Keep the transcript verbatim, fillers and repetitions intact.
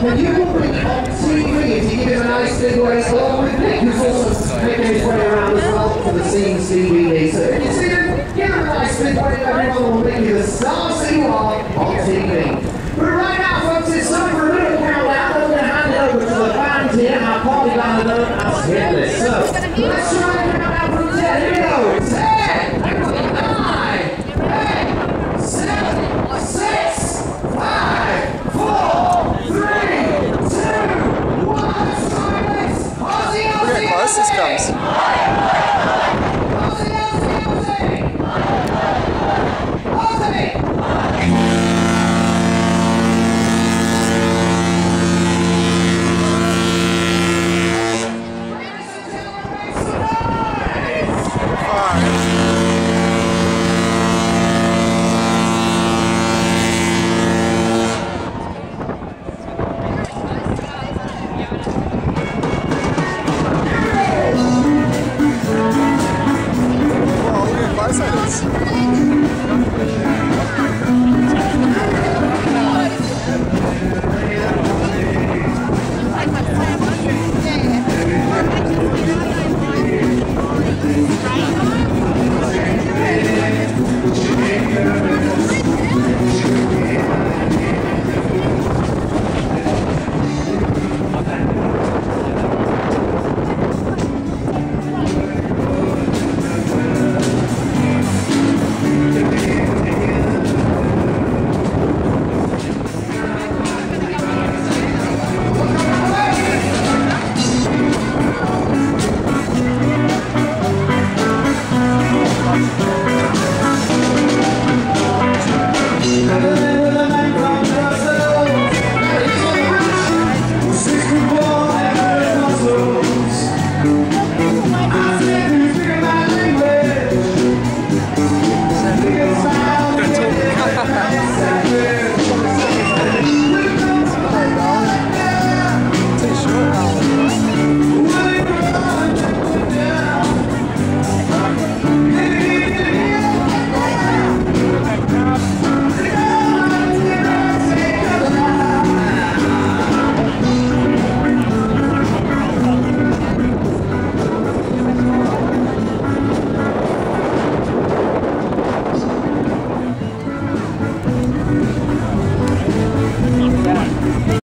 And you will be on T V if you give him a nice big race along with Nick, who's also making his way around as well for the Scenes D V D. So if you see him, give him a nice big wave, everyone will make you the stars that you are on T V.